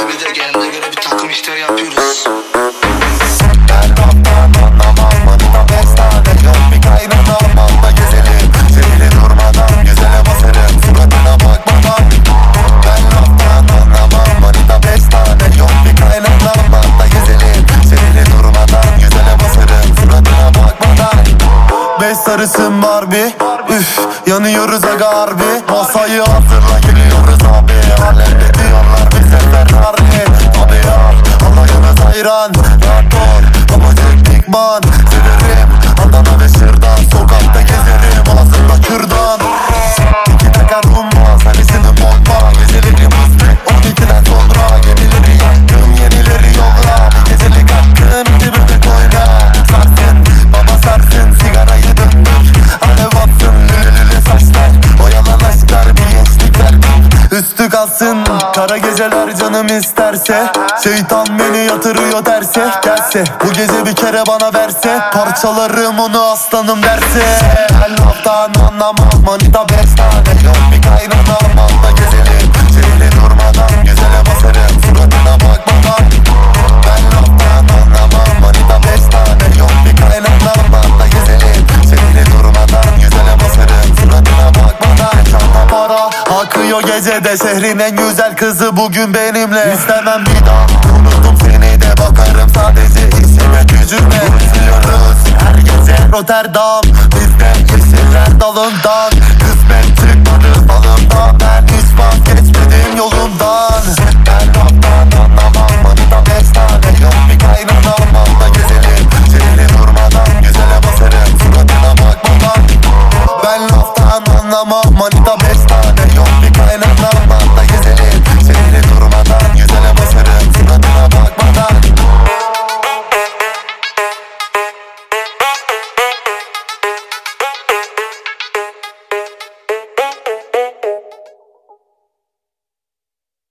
bir de kendine göre bir takım işler yapıyoruz. Ben laftan anlamam, manita 5 tane yok bir kaynanam. Malla gezelim, sevili durmadan, güzele basarım suratına bakmadan. Ben laftan anlamam, manita 5 tane yok bir kaynanam. Malla gezelim, sevili durmadan, güzele basarım suratına bakmadan. 5 sarısın Barbie, üf yanıyoruz aga harbi. Masayı hazırla geliyoruz abi, alemde diyorlar bize Ferrari. Tabi ya, Allah'ınız hayran, rahat ol, babacık dikman. Severim Adana ve Şırdan, sokakta gezerim ağzımda kürdan. İki teker rumba, sarısını bomba, gezelim hızlı 12'den sonra. Gemileri yaktım, yenileri yolla, bir gecelik hakkın dibinde koyla. Sarsın, baba sarsın, sigarayı döndür, alev atsın, lülülü saçlar, oyalan aşklar, bir gençlikler üstü kalsın. Kara geceler canım isterse, şeytan beni yatırıyor terse. Gelse bu gece bir kere bana verse, parçalarım onu aslanım derse. Ben laftan anlamam, manita 5 tane yok bir kaynanam. Malla gezelim, sevili durmadan, güzele basarım suratına bakmadan. Ben laftan anlamam, manita 5 tane yok bir kaynanam. Malla gezelim, sevili durmadan, güzele basarım suratına bakmadan. Çanta para akıyor gecede, şehrin en güzel kızı bugün benimle. İstemem bir daha, unuttum seni de, bakarım sadece işime gücüme. Siliyoruz her gece Rotterdam, bizden yeşiller dalından. Kısmet çıkmadı balımdan, ben hiç vazgeçmedim yolumdan. Ben laftan anlamam, manita 5 tane yok bir kaynanam. Malla gezelim, sevili durmadan, güzele basarım suratına bakmadan. Ben laftan anlamam,